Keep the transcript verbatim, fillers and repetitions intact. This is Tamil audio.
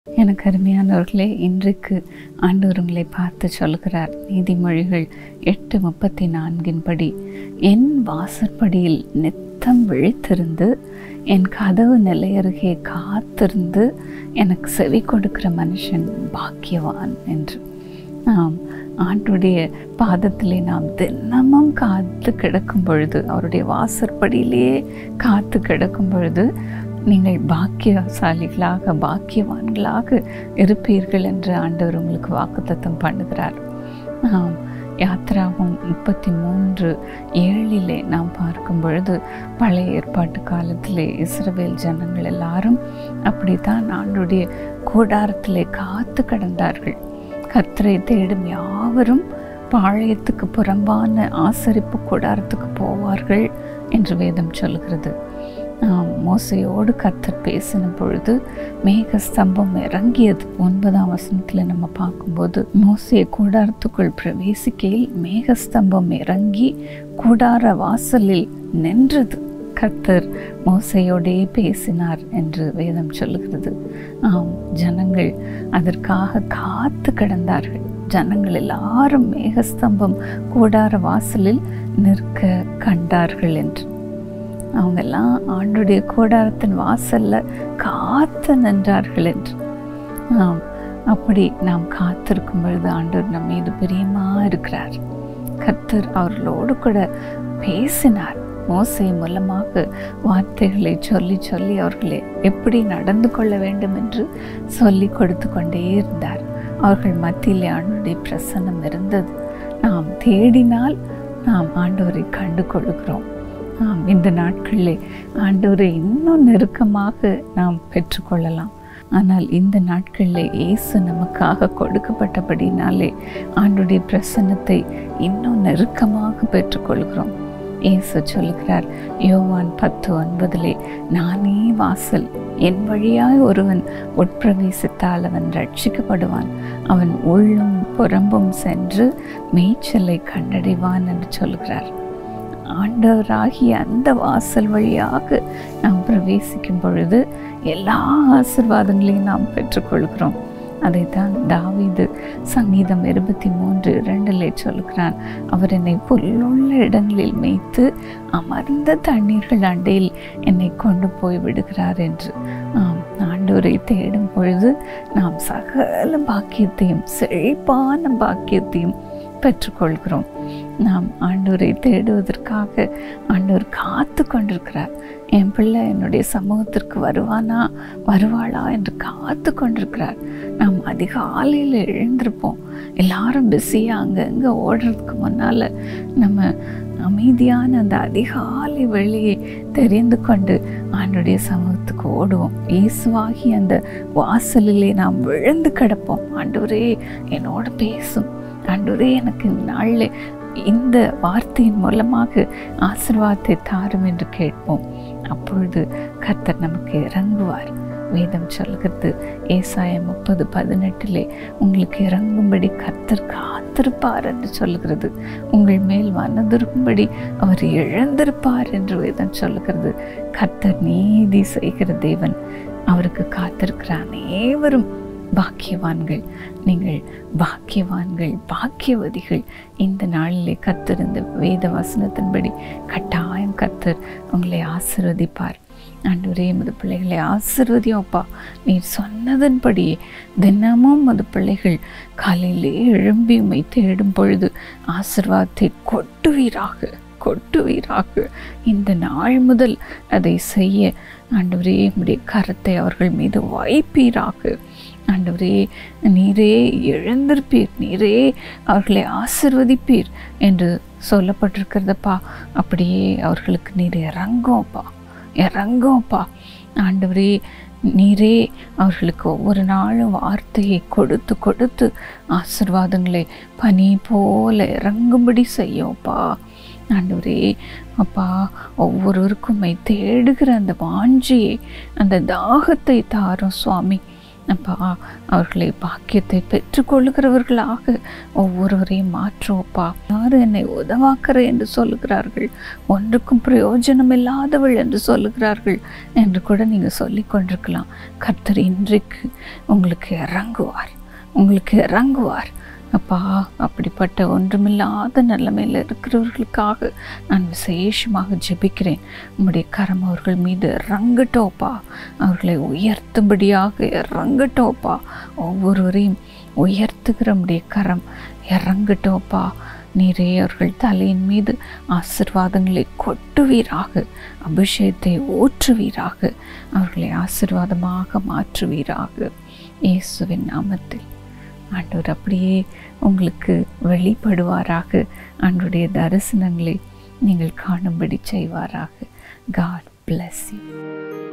எனக்கு அருமையானவர்களே, இன்றைக்கு ஆண்டவர் உங்களை பார்த்து சொல்கிறார். நீதிமொழிகள் எட்டு முப்பத்தி நான்கின் படி, என் வாசற்படியில் நித்தம் விழித்திருந்து என் கதவு நிலையருகே காத்திருந்து எனக்கு செவி கொடுக்கிற மனுஷன் பாக்கியவான் என்று. நாம் ஆண்டுடைய பாதத்திலே நாம் தினமும் காத்து கிடக்கும் பொழுது, அவருடைய வாசற்படியிலேயே காத்து கிடக்கும் பொழுது நீங்கள் பாக்கியசாலிகளாக பாக்கியவான்களாக இருப்பீர்கள் என்று ஆண்டவர் உங்களுக்கு வாக்குத்தத்தம் பண்ணுகிறார். நாம் யாத்திராவும் முப்பத்தி மூன்று ஏழிலே நாம் பார்க்கும் பொழுது, பழைய ஏற்பாட்டு காலத்திலே இஸ்ரவேல் ஜனங்கள் எல்லாரும் அப்படித்தான் ஆண்டுடைய கூடாரத்திலே காத்து கிடந்தார்கள். கர்த்தரை தேடும் யாவரும் பாளையத்துக்கு புறம்பான ஆசரிப்பு கூடாரத்துக்கு போவார்கள் என்று வேதம் சொல்கிறது. மோசையோடு கர்த்தர் பேசின பொழுது மேக ஸ்தம்பம் இறங்கியது. ஒன்பதாம் வசனத்தில் நம்ம பார்க்கும்போது, மோசே கூடாரத்துக்குள் பிரவேசிக்கையில் மேக ஸ்தம்பம் இறங்கி கூடார வாசலில் நின்றது. கர்த்தர் மோசையோடே பேசினார் என்று வேதம் சொல்லுகிறது. ஆம், ஜனங்கள் அதற்காக காத்து கிடந்தார்கள். ஜனங்கள் எல்லாரும் மேகஸ்தம்பம் கூடார வாசலில் நிற்க கண்டார்கள் என்று. அவங்கெல்லாம் ஆண்டுடைய கூடாரத்தின் வாசல்ல காத்து நின்றார்கள் என்று. ஆம், அப்படி நாம் காத்திருக்கும் பொழுது ஆண்டவர் நம் மீது பிரியமா இருக்கிறார். கர்த்தர் அவர்களோடு கூட பேசினார். மோசே மூலமாக வார்த்தைகளை சொல்லி சொல்லி அவர்களை எப்படி நடந்து கொள்ள வேண்டும் என்று சொல்லி கொடுத்து கொண்டே இருந்தார். அவர்கள் மத்தியிலே ஆண்டவருடைய பிரசன்னம் இருந்தது. நாம் தேடினால் நாம் ஆண்டவரை கண்டு கொள்கிறோம். நாம் இந்த நாட்களிலே ஆண்டவரை இன்னும் நெருக்கமாக நாம் பெற்றுக்கொள்ளலாம். ஆனால் இந்த நாட்களில் இயேசு நமக்காக கொடுக்கப்பட்டபடினாலே ஆண்டவருடைய பிரசன்னத்தை இன்னும் நெருக்கமாக பெற்றுக்கொள்கிறோம். இயேசு சொல்லுகிறார், யோவான் பத்து ஒன்பதிலே, நானே வாசல், என் வழியாய் ஒருவன் உட்பிரவேசித்தால் அவன் ரட்சிக்கப்படுவான், அவன் உள்ளும் புறம்பும் சென்று மேய்ச்சலை கண்டடைவான் என்று சொல்கிறார். ஆண்டவராகிய அந்த வாசல் வழியாக நாம் பிரவேசிக்கும் பொழுது எல்லா ஆசீர்வாதங்களையும் நாம் பெற்றுக்கொள்கிறோம். அதைத்தான் தாவீது சங்கீதம் இருபத்தி மூன்று இரண்டிலே சொல்கிறான், அவர் என்னை புல்லுள்ள இடங்களில் மேய்த்து அமர்ந்த தண்ணீர்கள் அண்டையில் என்னை கொண்டு போய் விடுகிறார் என்று. ஆம், ஆண்டவரை தேடும் பொழுது நாம் சகல பாக்கியத்தையும் செழிப்பான பாக்கியத்தையும் பெற்றுக்கொள்கிறோம். நாம் ஆண்டவரை தேடுவதற்காக ஆண்டவர் காத்து கொண்டிருக்கிறார். என் பிள்ளை என்னுடைய சமூகத்திற்கு வருவானா வருவாளா என்று காத்து கொண்டிருக்கிறார். நாம் அதிகாலையில் எழுந்திருப்போம். எல்லாரும் பிஸியாக அங்கங்கே ஓடுறதுக்கு முன்னால் நம்ம அமைதியான அந்த அதிகாலை வெளியே தெரிந்து கொண்டு ஆண்டுடைய சமூகத்துக்கு ஓடுவோம். இயேசுவாகி அந்த வாசலிலே நாம் விழுந்து கிடப்போம். ஆண்டவரே என்னோட பேசும், ஆண்டவரே எனக்கு இந்த நாளில் இந்த வார்த்தையின் மூலமாக ஆசீர்வாதத்தை தாரும் என்று கேட்போம். அப்பொழுது கர்த்தர் நமக்கு இறங்குவார். வேதம் சொல்கிறது, ஏசாயா முப்பது பதினெட்டிலே, உங்களுக்கு இறங்கும்படி கர்த்தர் காத்திருப்பார் என்று சொல்லுகிறது. உங்கள் மேல் மனதிருக்கும்படி அவர் எழுந்திருப்பார் என்று வேதம் சொல்லுகிறது. கர்த்தர் நீதி செய்கிற தேவன். அவருக்கு காத்திருக்கிற அனைவரும் பாக்கியவான்கள். நீங்கள் பாக்கியவான்கள், பாக்கியவதிகள். இந்த நாளிலே கர்த்தர் இந்த வேத வசனத்தின்படி கட்டாயம் கர்த்தர் உங்களை ஆசீர்வதிப்பார். ஆண்டவரே, மது பிள்ளைகளை ஆசீர்வதியோப்பா, நீர் சொன்னதன்படியே தினமும் மது பிள்ளைகள் காலையிலே எழும்பி உம்மை தேடும் பொழுது ஆசீர்வாதத்தை கொட்டுவீராக கொட்டுவீராக. இந்த நாள் முதல் அதை செய்ய ஆண்டவரே உம்முடைய கரத்தை அவர்கள் மீது வைப்பீராக. ஆண்டவரே, நீரே எழுந்திருப்பீர், நீரே அவர்களை ஆசீர்வதிப்பீர் என்று சொல்லப்பட்டிருக்கிறதப்பா. அப்படியே அவர்களுக்கு நீர் இறங்கும்ப்பா, இறங்கும்ப்பா. ஆண்டவரே, நீரே அவர்களுக்கு ஒவ்வொரு நாளும் வார்த்தையை கொடுத்து கொடுத்து ஆசீர்வாதங்களை பனி போல இறங்கும்படி செய்யோப்பா. ஆண்டவரே அப்பா, ஒவ்வொருவருக்குமே தேடுகிற அந்த வாஞ்சியை, அந்த தாகத்தை தாரும் சுவாமி. அப்பா, அவர்களை பாக்கியத்தை பெற்றுக்கொள்ளுகிறவர்களாக ஒவ்வொருவரையும் மாற்றுவோப்பா. யாரு என்னை உதவாக்கிற என்று சொல்லுகிறார்கள், ஒன்றுக்கும் பிரயோஜனம் இல்லாதவள் என்று சொல்லுகிறார்கள் என்று கூட நீங்கள் சொல்லி கொண்டிருக்கலாம். கர்த்தர் இன்றைக்கு உங்களுக்கு இறங்குவார், உங்களுக்கு இறங்குவார் அப்பா. அப்படிப்பட்ட ஒன்றுமில்லாத நிலைமையில் இருக்கிறவர்களுக்காக நான் விசேஷமாக ஜெபிக்கிறேன். உம்முடைய கரம் அவர்கள் மீது இறங்கட்டோப்பா, அவர்களை உயர்த்தும்படியாக இறங்கட்டோப்பா. ஒவ்வொருவரையும் உயர்த்துகிற உம்முடைய கரம் இறங்கட்டோப்பா. நீரே அவர்கள் தலையின் மீது ஆசீர்வாதங்களை கொட்டுவீராக, அபிஷேகத்தை ஊற்றுவீராக, அவர்களை ஆசீர்வாதமாக மாற்றுவீராக இயேசுவின் நாமத்தில். ஆண்டவர் அப்படியே உங்களுக்கு வெளிப்படுவாராக, ஆண்டவருடைய தரிசனங்களை நீங்கள் காணும்படி செய்வாராக. God bless you.